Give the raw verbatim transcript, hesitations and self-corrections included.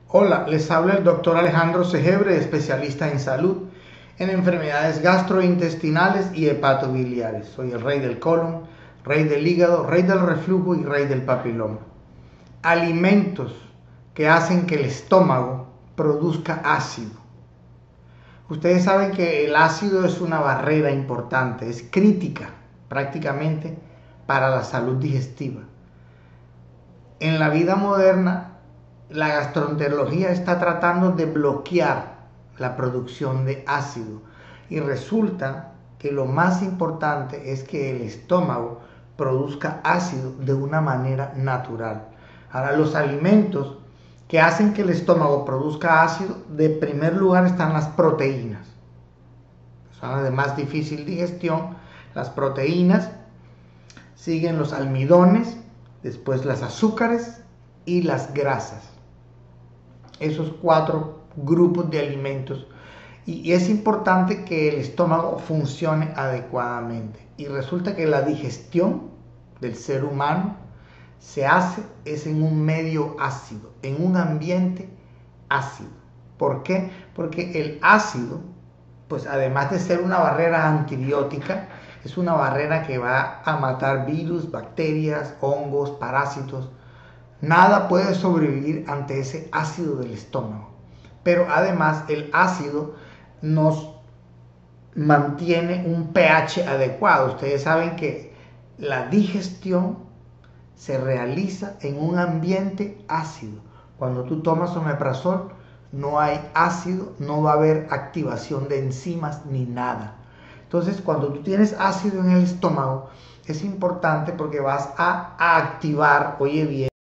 Hola, les habla el doctor Alejandro Segebre, especialista en salud, en enfermedades gastrointestinales y hepatobiliares. Soy el rey del colon, rey del hígado, rey del reflujo y rey del papiloma. Alimentos que hacen que el estómago produzca ácido. Ustedes saben que el ácido es una barrera importante, es crítica prácticamente para la salud digestiva. En la vida moderna, la gastroenterología está tratando de bloquear la producción de ácido y resulta que lo más importante es que el estómago produzca ácido de una manera natural. Ahora, los alimentos que hacen que el estómago produzca ácido, de primer lugar están las proteínas. Son las de más difícil digestión, las proteínas, siguen los almidones, después las azúcares y las grasas. Esos cuatro grupos de alimentos. Y es importante que el estómago funcione adecuadamente. Y resulta que la digestión del ser humano se hace es en un medio ácido, en un ambiente ácido. ¿Por qué? Porque el ácido, pues además de ser una barrera antibiótica, es una barrera que va a matar virus, bacterias, hongos, parásitos. Nada puede sobrevivir ante ese ácido del estómago. Pero además el ácido nos mantiene un pH adecuado. Ustedes saben que la digestión se realiza en un ambiente ácido. Cuando tú tomas omeprazol, no hay ácido, no va a haber activación de enzimas ni nada. Entonces, cuando tú tienes ácido en el estómago, es importante porque vas a activar, oye bien,